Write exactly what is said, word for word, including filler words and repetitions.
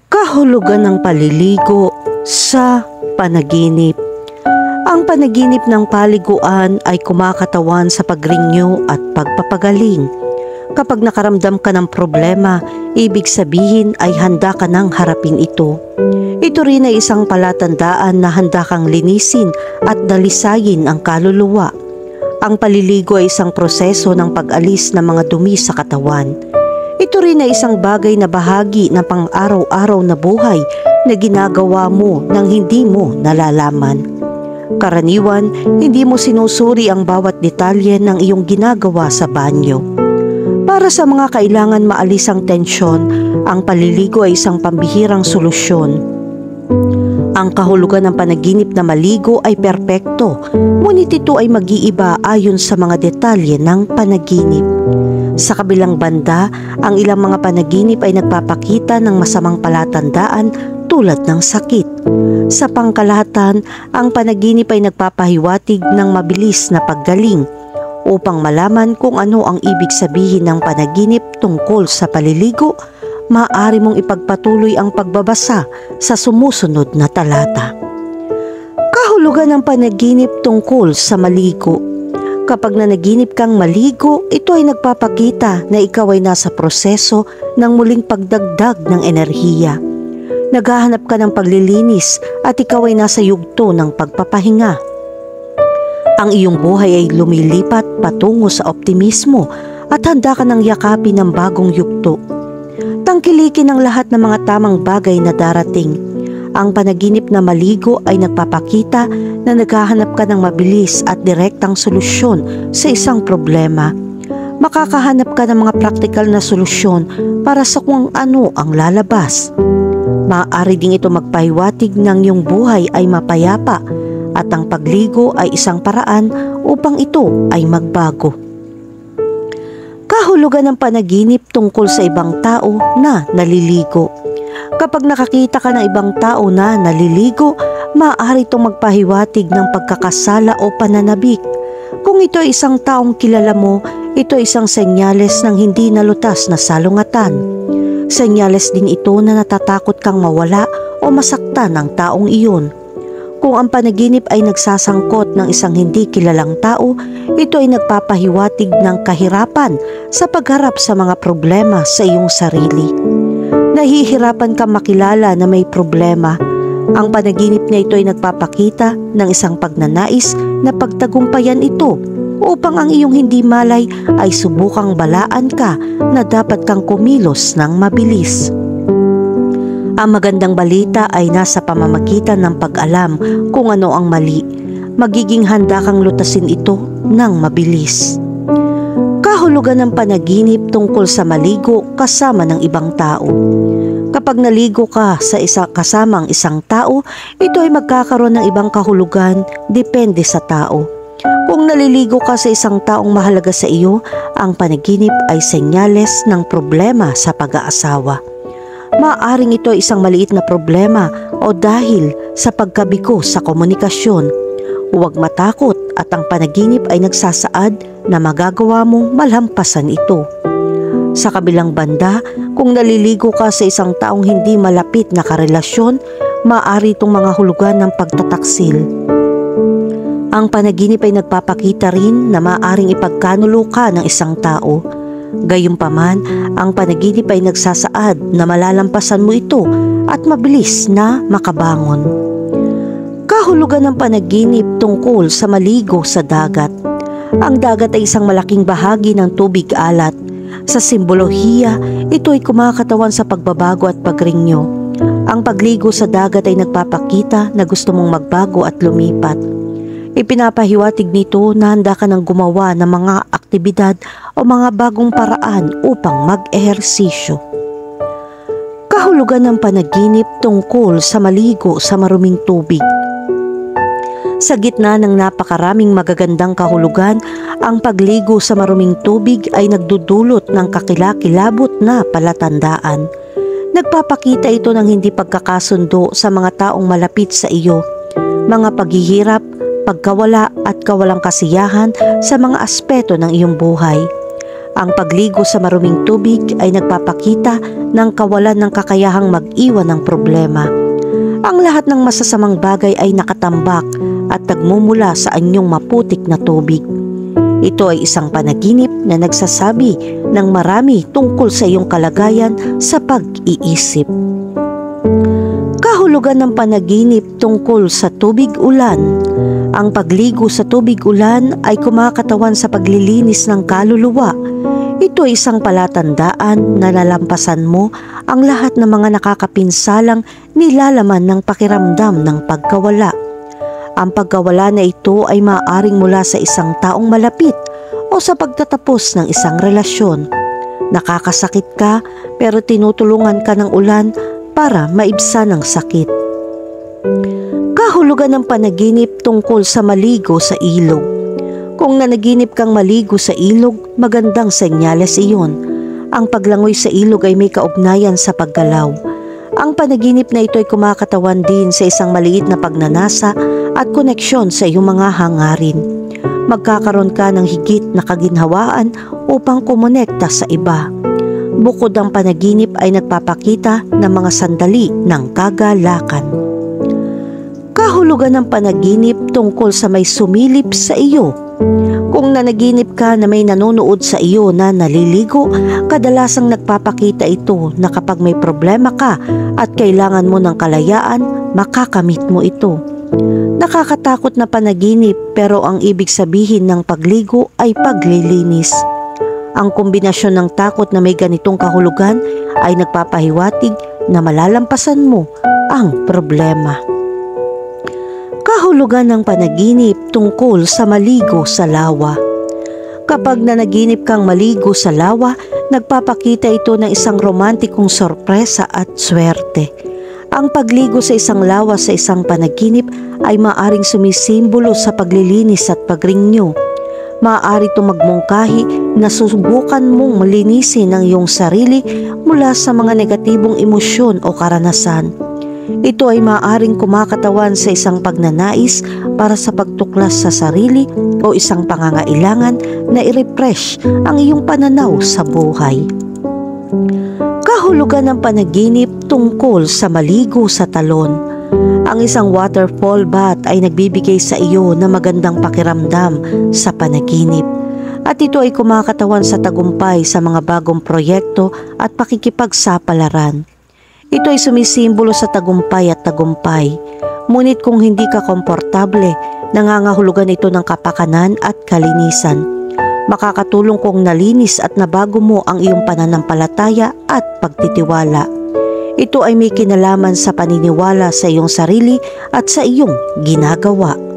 Kahulugan ng paliligo sa panaginip. Ang panaginip ng paliguan ay kumakatawan sa pagrinyo at pagpapagaling. Kapag nakaramdam ka ng problema, ibig sabihin ay handa ka nang harapin ito. Ito rin ay isang palatandaan na handa kang linisin at dalisayin ang kaluluwa. Ang paliligo ay isang proseso ng pag-alis ng mga dumi sa katawan. Ito rin ay isang bagay na bahagi ng pang-araw-araw na buhay na ginagawa mo nang hindi mo nalalaman. Karaniwan, hindi mo sinusuri ang bawat detalye ng iyong ginagawa sa banyo. Para sa mga kailangan maalis ang tensyon, ang paliligo ay isang pambihirang solusyon. Ang kahulugan ng panaginip na maligo ay perpekto, ngunit ito ay mag-iiba ayon sa mga detalye ng panaginip. Sa kabilang banda, ang ilang mga panaginip ay nagpapakita ng masamang palatandaan tulad ng sakit. Sa pangkalahatan, ang panaginip ay nagpapahiwatig ng mabilis na paggaling. Upang malaman kung ano ang ibig sabihin ng panaginip tungkol sa paliligo, maaari mong ipagpatuloy ang pagbabasa sa sumusunod na talata. Kahulugan ng panaginip tungkol sa maligo. Kapag nanaginip kang maligo, ito ay nagpapakita na ikaw ay nasa proseso ng muling pagdagdag ng enerhiya. Naghahanap ka ng paglilinis at ikaw ay nasa yugto ng pagpapahinga. Ang iyong buhay ay lumilipat patungo sa optimismo at handa ka ng yakapin ng bagong yugto. Tangkilikin ang lahat ng mga tamang bagay na darating. Ang panaginip na maligo ay nagpapakita na naghahanap ka ng mabilis at direktang solusyon sa isang problema. Makakahanap ka ng mga praktikal na solusyon para sa kung ano ang lalabas. Maaari ding ito magpahiwatig ng iyong buhay ay mapayapa at ang pagligo ay isang paraan upang ito ay magbago. Kahulugan ng panaginip tungkol sa ibang tao na naliligo. Kapag nakakita ka ng ibang tao na naliligo, maaari itong magpahiwatig ng pagkakasala o pananabik. Kung ito ay isang taong kilala mo, ito ay isang senyales ng hindi nalutas na salungatan. Senyales din ito na natatakot kang mawala o masaktan ng taong iyon. Kung ang panaginip ay nagsasangkot ng isang hindi kilalang tao, ito ay nagpapahiwatig ng kahirapan sa pagharap sa mga problema sa iyong sarili. Nahihirapan kang makilala na may problema. Ang panaginip na ito ay nagpapakita ng isang pagnanais na pagtagumpayan ito upang ang iyong hindi malay ay subukang balaan ka na dapat kang kumilos ng mabilis. Ang magandang balita ay nasa pamamagitan ng pag-alam kung ano ang mali. Magiging handa kang lutasin ito ng mabilis. Kahulugan ng panaginip tungkol sa maligo kasama ng ibang tao. Kapag naligo ka sa isa kasamang isang tao, ito ay magkakaroon ng ibang kahulugan depende sa tao. Kung naliligo ka sa isang taong mahalaga sa iyo, ang panaginip ay senyales ng problema sa pag-aasawa. Maaaring ito ay isang maliit na problema o dahil sa pagkabigo sa komunikasyon. Huwag matakot at ang panaginip ay nagsasaad na magagawa mong malampasan ito. Sa kabilang banda, kung naliligo ka sa isang taong hindi malapit na karelasyon, maaari itong mga hulugan ng pagtataksil. Ang panaginip ay nagpapakita rin na maaaring ipagkanulo ka ng isang tao. Gayunpaman, ang panaginip ay nagsasaad na malalampasan mo ito at mabilis na makabangon. Kahulugan ng panaginip tungkol sa maligo sa dagat. Ang dagat ay isang malaking bahagi ng tubig alat. Sa simbolohiya, ito ay kumakatawan sa pagbabago at pagrinyo. Ang pagligo sa dagat ay nagpapakita na gusto mong magbago at lumipat. Ipinapahiwatig nito na handa ka ng gumawa ng mga aktibidad o mga bagong paraan upang mag-ehersisyo. Kahulugan ng panaginip tungkol sa maligo sa maruming tubig. Sa gitna ng napakaraming magagandang kahulugan, ang pagligo sa maruming tubig ay nagdudulot ng kakilakilabot na palatandaan. Nagpapakita ito ng hindi pagkakasundo sa mga taong malapit sa iyo, mga paghihirap, pagkawala at kawalang kasiyahan sa mga aspeto ng iyong buhay. Ang pagligo sa maruming tubig ay nagpapakita ng kawalan ng kakayahang mag-iwan ng problema. Ang lahat ng masasamang bagay ay nakatambak at nagmumula sa anyong maputik na tubig. Ito ay isang panaginip na nagsasabi ng marami tungkol sa iyong kalagayan sa pag-iisip. Kahulugan ng panaginip tungkol sa tubig-ulan. Ang pagligo sa tubig-ulan ay kumakatawan sa paglilinis ng kaluluwa. Ito ay isang palatandaan na nalampasan mo ang lahat ng mga nakakapinsalang nilalaman ng pakiramdam ng pagkawala. Ang pagkawala na ito ay maaaring mula sa isang taong malapit o sa pagtatapos ng isang relasyon. Nakakasakit ka pero tinutulungan ka ng ulan para maibsan ang sakit. Kahulugan ng panaginip tungkol sa maligo sa ilog. Kung nanaginip kang maligo sa ilog, magandang senyales iyon. Ang paglangoy sa ilog ay may kaugnayan sa paggalaw. Ang panaginip na ito ay kumakatawan din sa isang maliit na pagnanasa at koneksyon sa iyong mga hangarin. Magkakaroon ka ng higit na kaginhawaan upang kumonekta sa iba. Bukod ang panaginip ay nagpapakita ng mga sandali ng kagalakan. Kahulugan ng panaginip tungkol sa may sumilip sa iyo. Kung nanaginip ka na may nanonood sa iyo na naliligo, kadalasang nagpapakita ito na kapag may problema ka at kailangan mo ng kalayaan, makakamit mo ito. Nakakatakot na panaginip pero ang ibig sabihin ng pagligo ay paglilinis. Ang kombinasyon ng takot na may ganitong kahulugan ay nagpapahiwatig na malalampasan mo ang problema. Kahulugan ng panaginip tungkol sa maligo sa lawa. Kapag nanaginip kang maligo sa lawa, nagpapakita ito ng isang romantikong sorpresa at swerte. Ang pagligo sa isang lawa sa isang panaginip ay maaaring sumisimbolo sa paglilinis at pagrinyo. Maaari itong magmungkahi na susubukan mong malinisin ang iyong sarili mula sa mga negatibong emosyon o karanasan. Ito ay maaaring kumakatawan sa isang pagnanais para sa pagtuklas sa sarili o isang pangangailangan na i-refresh ang iyong pananaw sa buhay. Kahulugan ng panaginip tungkol sa maligo sa talon. Ang isang waterfall bath ay nagbibigay sa iyo ng magandang pakiramdam sa panaginip. At ito ay kumakatawan sa tagumpay sa mga bagong proyekto at pakikipagsapalaran. Ito ay sumisimbolo sa tagumpay at tagumpay. Ngunit kung hindi ka komportable, nangangahulugan ito ng kapakanan at kalinisan. Makakatulong kung nalinis at nabago mo ang iyong pananampalataya at pagtitiwala. Ito ay may kinalaman sa paniniwala sa iyong sarili at sa iyong ginagawa.